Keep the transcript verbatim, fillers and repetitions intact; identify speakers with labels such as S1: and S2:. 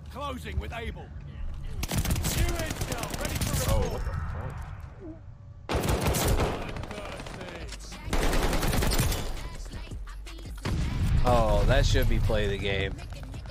S1: Closing with Able. New intel, ready for
S2: Oh,
S1: report.
S2: what the fuck?
S3: Oh, that should be play the game.